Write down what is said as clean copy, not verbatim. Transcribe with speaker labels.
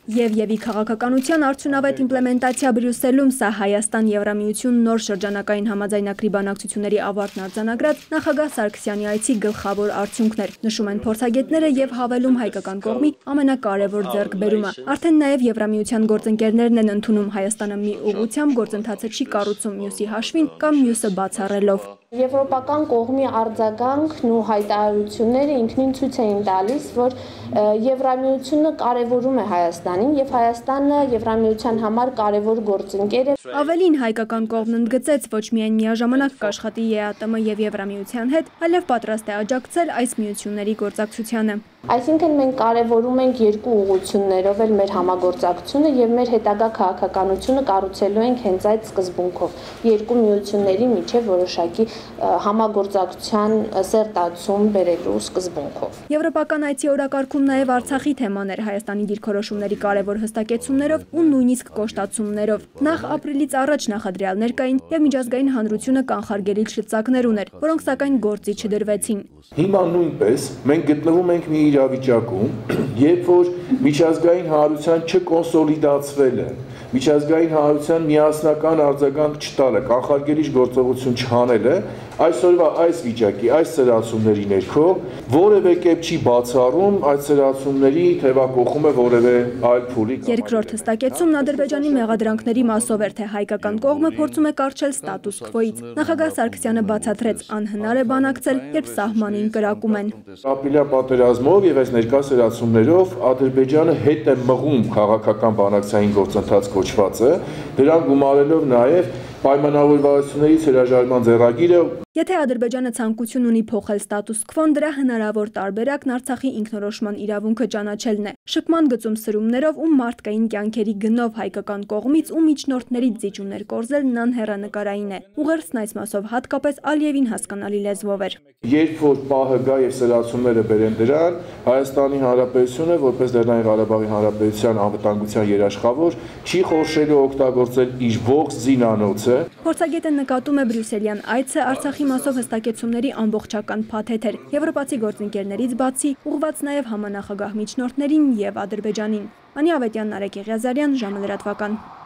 Speaker 1: Եվի քաղաքականության արդյունավետ իմպլեմենտացիա Բրյուսելում սա Հայաստան-Եվրամիություն նոր շրջանակային համաձայնագրի բանակցությունների ավարտն արձանագրած նախագահ Սարգսյանի այցի գլխավոր արդյունքներ, նշում են փորձագետները եւ հավելում հայկական կողմի ամենակարևոր ձեռքբերումը։ Արդեն նաեւ Եվրամիության գործընկերներն են ընդունում Հայաստանը մի ուղղությամբ գործընթացը չի կառուցում մյուսի հաշվին կամ մյուսը բացառելով։
Speaker 2: Եվրոպական կողմի արձագանքն ու հայտարարությունները ինքնին ցույց էին տալիս, որ Եվրամիությունը կարևորում է Հայաստանին եւ Հայաստանը Եվրամիության համար կարևոր գործընկեր է։
Speaker 1: Ավելին հայկական կողմն ընդգծեց ոչ միայն միաժամանակ կաշխատի ԵԱՏՄ եւ Եվրամիության հետ, այլև պատրաստ է աջակցել այս միությունների գործակցությանը։
Speaker 2: Այսինքն մենք կարևորում ենք երկու ուղղություններով էլ մեր համագործակցությունը եւ մեր հետագա քաղաքականությունը կառուցելու ենք հենց այդ սկզբունքով։ Երկու միությունների միջև որոշակի համագործակցության սերտացում բերելու սկզբունքով։
Speaker 1: Եվրոպական այցի օրակարգում նաև Արցախի թեման էր Հայաստանի դիրքորոշումների կարևոր հստակեցումներով ու նույնիսկ կոշտացումներով։ Նախ ապրիլից առաջ նախադրյալներ կային եւ միջազգային հանրությունը կանխարգելիչ շտցակներ ուներ, որոնք սակայն գործի չդրվեցին։
Speaker 3: Հիմա նույնպես մենք գտնվում ենք մի իրավիճակում, երբ որ միջազգային հանրության չկոնսոլիդացվել է, միջազգային հանրության միասնական արձագանք չտալը, կանխարգելիչ գործողություն չանելը, այսօրվա այս վիճակի, այս սրացումների ներքո որևէ կերպ չի բացառում այդ սրացումների թևակողումը որևէ այլ փուլի։
Speaker 1: Երկրորդ հստակեցումն Ադրբեջանի մեղադրանքների մասով էր, թե հայկական կողմը փորձում է կառչել ստատուս քվոից։ Նախագահ Սարգսյանը բացատրեց, անհնար է բանակցել, երբ սահմանին կրակում են։
Speaker 3: Ապրիլյա պատերազմով եւ այս ներկա սրացումներով Ադրբեջանը հետ է մղում քաղաքական բանակցային գործընթաց կոչվածը, դրան գումարելով նաեւ պայմանավորվածությունների հրաժարման ձեռագիրը։
Speaker 1: Եթե Ադրբեջանը ցանկություն ունի փոխել ստատուս քվոն, դրա հնարավոր տարբերակն Արցախի ինքնորոշման իրավունքը ճանաչելն է։ Շփման գծում սրումներով ու մարդկային կյանքերի գնով հայկական կողմից ու միջնորդներից զիջումներ կորզելն անհեռանկարային է։ Ուղերձն այս մասով հատկապես Ալիևին հասկանալի լեզվով էր։
Speaker 3: Երբ որ պահը գա եւ սրացումները բերեն դրան, Հայաստանի Հանրապետությունը, որպես Լեռնային Ղարաբաղի Հանրապետության անվտանգության երաշխավոր, չի խորշելու օգտագործել իր ողջ զինանոցը։
Speaker 1: Փորձագետը նկատում է Բրյուսելյան այցը Արցախի մասով հստակեցումների ամողջական փաթեթ էր։ Եվրոպացի գործընկերներից բացի, ուղղված նաև համանախագահ-միջնորդներին եւ Ադրբեջանին։ Անի Ավետյան, Նարեկ Եղիազարյան, ժամը լրատվական։